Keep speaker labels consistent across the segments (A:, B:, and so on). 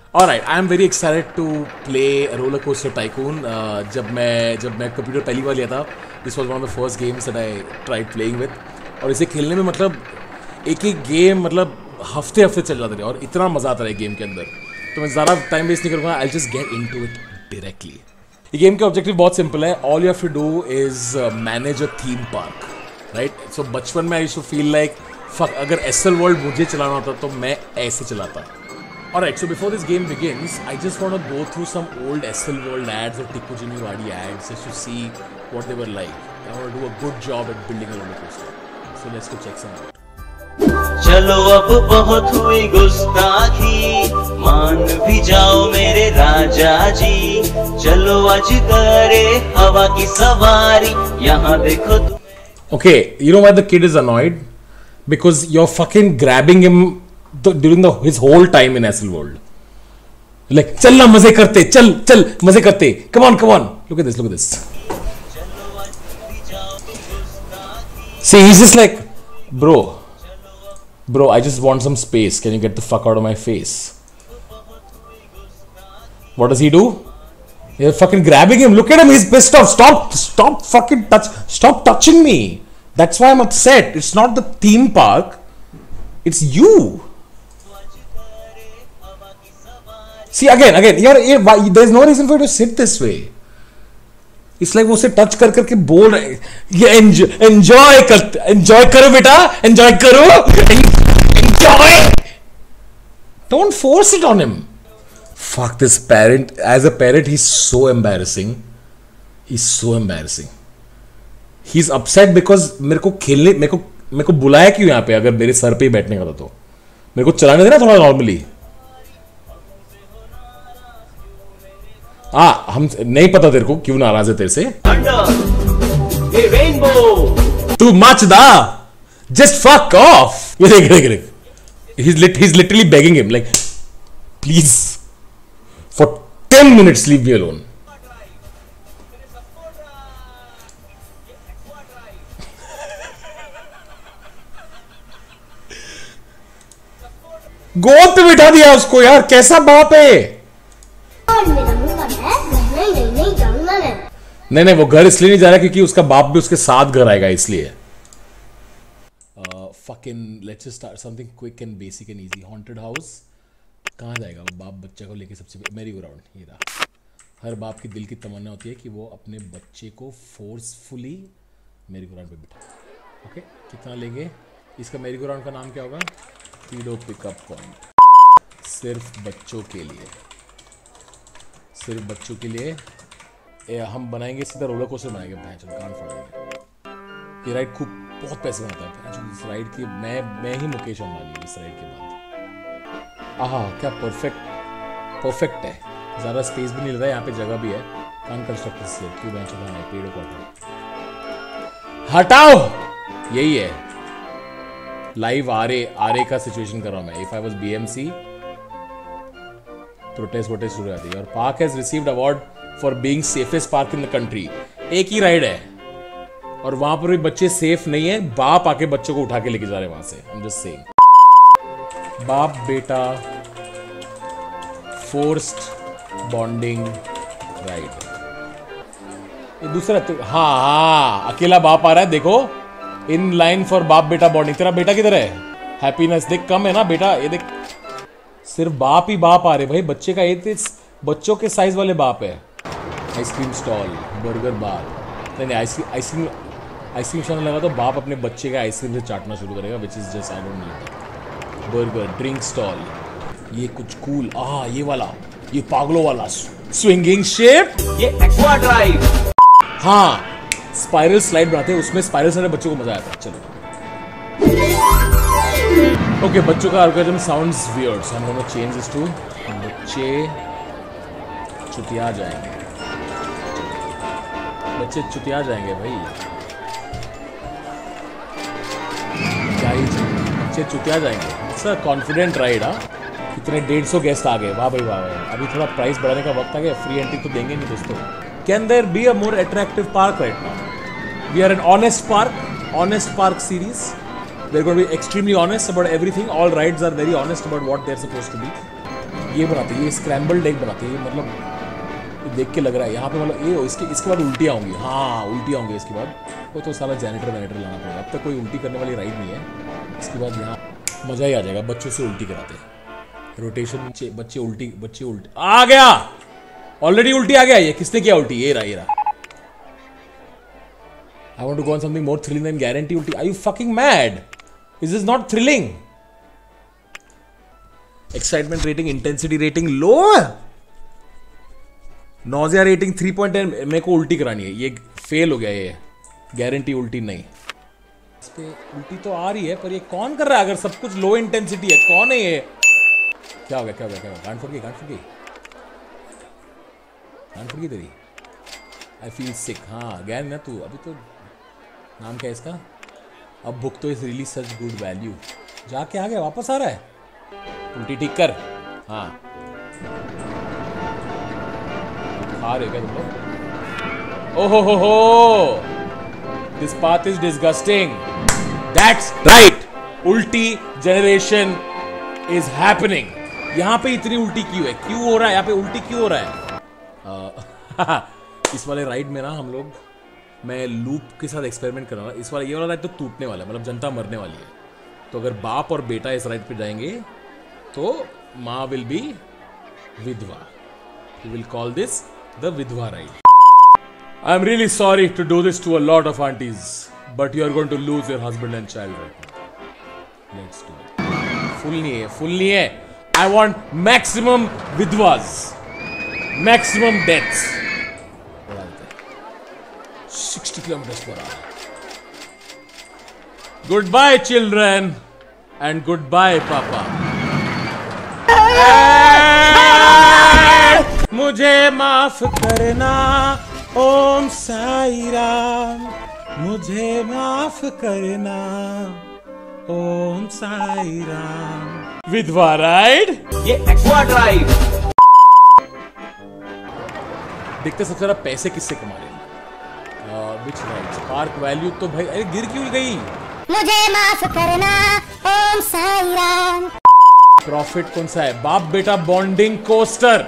A: Alright, I am very excited to play Roller Coaster Tycoon. जब मैं computer पहली बार लिया था, this was one of the first games that I tried playing with. और इसे खेलने में मतलब एक गेम मतलब हफ्ते चल जाते थे और इतना मज़ा आता है गेम के अंदर. तो मैं ज़्यादा टाइम वेस्ट नहीं करूँगा. I'll just get into it directly. ये गेम का ऑब्जेक्टिव बहुत सिंपल है. All you have to do is manage a theme park, right? So बचपन में I used to feel like fuck, अगर SL World मुझे चलाना होता तो मैं ऐसे चलाता. Alright, so before this game begins, I just want to go through some old SL World ads or Tikku Jimmy Wadi ads just to see what they were like. I want to do a good job at building a roller coaster. So let's go check some out.
B: चलो अब बहुत हुई गुस्ताखी, मान भी जाओ मेरे राजा जी. चलो आज करे हवा की सवारी, यहाँ देखो तुम.
A: Okay, you know why the kid is annoyed? Because you're fucking grabbing him during his whole time in SL World. Like, चल ना मजे करते, चल मजे करते. Come on. Look at this. See, he's just like, bro, I just want some space. Can you get the fuck out of my face? What does he do? You're fucking grabbing him. Look at him. He's pissed off. Stop touching me. That's why I'm upset. It's not the theme park. It's you. See, again, there's no reason for you to sit this way. It's like वो उसे touch करके बोल रहे हैं, ये enjoy करो बेटा, enjoy करो, enjoy. Don't force it on him. Fuck this parent. As a parent, he's so embarrassing. He's upset because मेरे को बुलाया क्यों यहाँ पे? अगर मेरे सर पे ही बैठने का था तो मेरे को चलाने देना थोड़ा नॉर्मली. हम नहीं पता तेरे को क्यों नाराज है तेरे से. तू मच दा, जस्ट फक ऑफ. ये देख. He's literally begging him like, please, for 10 minutes leave me alone. गोद पे बिठा दिया उसको यार, कैसा बाप है. नहीं वो घर इसलिए नहीं जा रहा क्योंकि उसका बाप भी उसके साथ घर आएगा इसलिए. Fucking let's just start something quick and basic and easy. Haunted house. कहाँ जाएगा वो बाप बच्चे को लेके? सबसे मेरी गो राउंड. ये रहा. हर बाप की दिल की तमन्ना होती है कि वो अपने बच्चे को फोर्सफुली मेरी गो राउंड पे बिठा. ओके, कितना लेंगे? इसका मेरी गो राउंड का नाम क्या होगा? Pedo pickup point. सिर्फ बच्चों के लिए हम बनाएंगे. सीधा रोलर कोस्टर बनाएंगे. कान फाड़ेंगे. ये राइड खूब बहुत पैसे बनाता है इस राइड की. मैं ही मुकेश अंबानी इस राइड के बाद. आहा, क्या परफेक्ट है. ज़्यादा स्पेस भी नहीं लग रहा है, यहाँ पे जगह भी है. कान कंस्ट्रक्ट से क्यों बेंच बनाए? पेड़ों को हटाओ. यही है लाइव आरे का सिचुएशन कर रहा हूँ मैं. If I was BMC, protest शुरू हो जाती है. और park has received award for being safest park in the country. एक ही राइड है और वहां पर भी बच्चे सेफ नहीं है. बाप आके बच्चों को उठा के लेके जा रहे हैं वहां से. I'm just saying. बाप बेटा फोर्स्ड बॉन्डिंग राइड. ये दूसरा तो हाँ अकेला बाप आ रहा है. देखो, इन लाइन फॉर बाप बेटा बॉन्डिंग. तेरा बेटा किधर है? हैप्पीनेस देख, कम है ना बेटा. ये देख, सिर्फ बाप ही बाप आ रहे भाई. बच्चे का ये बच्चों के साइज वाले बाप है. Ice cream stall, burger bar. नहीं आइसक्रीम स्टॉल लगा तो बाप अपने बच्चे का आइसक्रीम से चाटना शुरू करेगा. Which is just I don't need. Burger, drink stall. ये कुछ कूल. ये वाला, ये पागलों वाला स्विंगिंग शेप.
B: ये एक्वा ड्राइव.
A: हाँ, स्पाइरल स्लाइड बनाते हैं. उसमें स्पाइरल से बच्चों को मजा आता है. चलो ओके, बच्चों का algorithm sounds weird, so I am gonna change this to बच्चे चुतिया जाएंगे. बच्चे चुतिया जाएंगे भाई. क्या ही बच्चे चुतिया जाएंगे. It's a confident ride. कितने 150 गेस्ट आ गए. वाह भाई वाह. अभी थोड़ा प्राइस बढ़ाने का वक्त आ गया. फ्री एंट्री तो देंगे नहीं दोस्तों. Can there be a more attractive park right now? We are an honest park series. We're going to be extremely honest about everything. All rides are very honest about what they're supposed to be. ये बनाते हैं, ये scrambled egg बनाते हैं, मतलब ये देख के लग रहा है यहाँ पे, मतलब ये इसके बाद उल्टियाँ होंगी। हाँ उल्टियाँ होंगी इसके बाद, वो तो सारा जैनेटर लाना पड़ेगा। अब तक कोई उल्टी करने वाली राइड नहीं है। इसके बाद यहाँ मज़ा ही आ जाएगा, बच्चों से उल्टी कराते हैं, रोटेशन, बच्चे उल्टी आ गया, ऑलरेडी उल्टी आ गया। ये किसने किया उल्टी? ये रहा। I want to go on something more thrilling than guarantee ulti. Are you fucking mad? Is this not thrilling? Excitement rating, intensity rating low. Nausea rating 3.10. मेरे को उल्टी करानी है, ये फेल हो गया। ये गारंटी उल्टी नहीं। इस पे उल्टी तो आ रही है, पर ये कौन कर रहा है? अगर सब कुछ लो इंटेंसिटी है, कौन है ये? क्या हो गया? गांड फट गई तेरी। I feel sick. हाँ गया ना तू अभी तो। नाम क्या है इसका? अब बुक तो is really such good value. जाके आ गया, वापस आ रहा है। उल्टी ठीक कर। हाँ खा रहे क्या तुम लोग? ओहो, this path is disgusting. That's right, उल्टी जनरेशन इज हैपनिंग। यहाँ पे इतनी उल्टी क्यों है? क्यों हो रहा है यहाँ पे? उल्टी क्यों हो रहा है? इस वाले राइड में ना हम लोग, मैं लूप के साथ एक्सपेरिमेंट कर रहा हूँ। इस वाला ये वाला राइड तो टूटने वाला है, मतलब जनता मरने वाली है। तो अगर बाप और बेटा इस राइड पे जाएंगे तो माँ विल बी विधवा। We will call this the विधवा ride. I am really sorry to do this to a lot of aunties, but you are going to lose your husband and child right now. Let's do it. Full नहीं है। I want maximum विधवास, maximum deaths. 60 kilometers per hour. Goodbye children and goodbye papa. मुझे माफ करना ओम साई राम, मुझे माफ करना ओम साई राम। विधवा राइड,
B: ये एक्वा ड्राइव।
A: देखते सबसे ज्यादा पैसे किससे कमा रहे हैं। Which rides? पार्क वैल्यू तो भाई, अरे गिर क्यों गई?
C: मुझे माफ करना ओम साई राम।
A: प्रॉफिट कौन सा है? बाप बेटा बॉन्डिंग कोस्टर।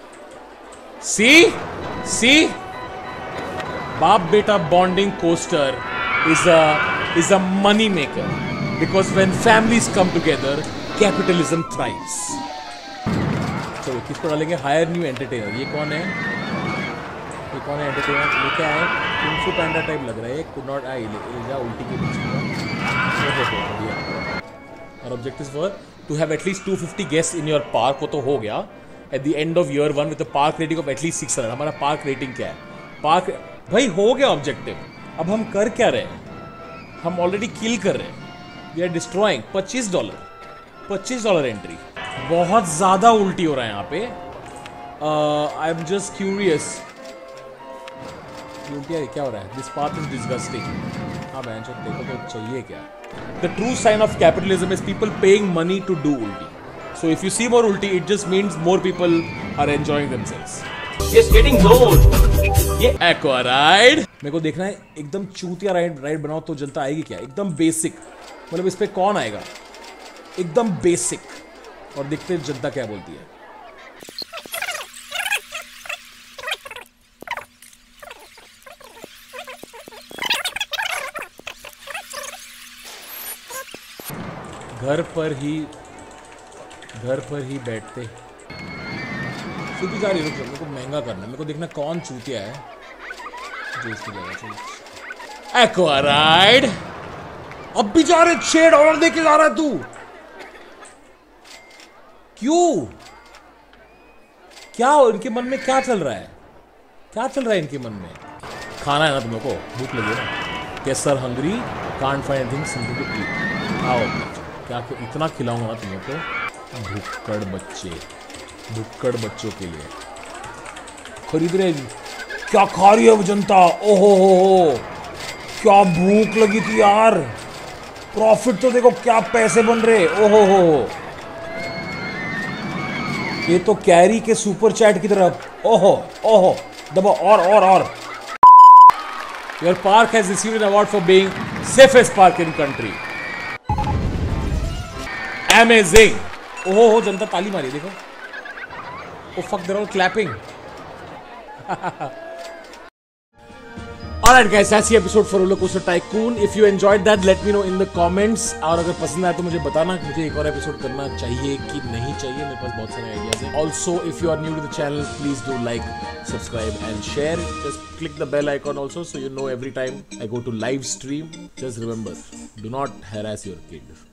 A: सी बाप बेटा bonding coaster is a money maker because when families come together capitalism thrives. चलो किसको डालेंगे? Hire new entertainer. ये कौन है? एंटरटेनर? ये क्या है? कुंफू पैंडा टाइप लग रहा है। कुड नॉट आई जा उल्टी के बीच में। और objective for to have at least 250 guest in your park. वो तो हो गया at the end of year 1 with a park rating of at least 600। हमारा पार्क रेटिंग क्या है? पार्क भाई हो गया ऑब्जेक्टिव। अब हम कर क्या रहे हैं? हम ऑलरेडी किल कर रहे हैं। We are destroying. $25 एंट्री। बहुत ज्यादा उल्टी हो रहा है यहाँ पे। आई एम जस्ट क्यूरियस, क्या हो रहा है? This path is disgusting. हाँ बहन चो, देखो तो चाहिए क्या? The true sign of capitalism is people paying money to do उल्टी। So if you see more उल्टी, it just means more people are enjoying themselves.
B: It's getting bored। ये
A: एक्वा राइड मेरे को देखना है। एकदम चूतिया राइड बनाओ तो जनता आएगी क्या? एकदम बेसिक, मतलब इस पे कौन आएगा? एकदम बेसिक। और देखते हैं जनता क्या बोलती है। घर पर ही बैठते। सीधी जा रही है, मेरे को महंगा करना है। मेरे को देखना कौन चूतिया है जो इसकी जगह। चलो एक्वा राइड। अब भी जा रहे $6 दे के जा रहा है तू? क्यों? क्या इनके मन में क्या चल रहा है? इनके मन में? खाना है ना तुम लोग को? भूख लगी है ना? केसर hungry, can't find anything simple to eat. आओ क्या इतना खिलाऊंगा ना तुम लोग को। भुक्कड़ बच्चों के लिए खरीद रहे। क्या खा रही है जनता? ओहो हो, क्या भूख लगी थी यार। प्रॉफिट तो देखो, क्या पैसे बन रहे। ओहो हो, ये तो कैरी के सुपर चैट की तरफ। ओहो दबा और। Your park has received an award for being safest park in country. Amazing. ओहो हो, जनता ताली मारी देखो। Oh fuck, they're all clapping. Alright guys, that's the episode for Roller Coaster Tycoon. If you enjoyed that, let me know in the comments. और अगर पसंद आया तो मुझे बताना कि मुझे एक और एपिसोड करना चाहिए कि नहीं चाहिए. मेरे पास बहुत सारे आइडियाज हैं. Also, if you are new to the channel, please do like, subscribe and share. Just click the bell icon also so you know every time I go to live stream. Just remember, do not harass your kid.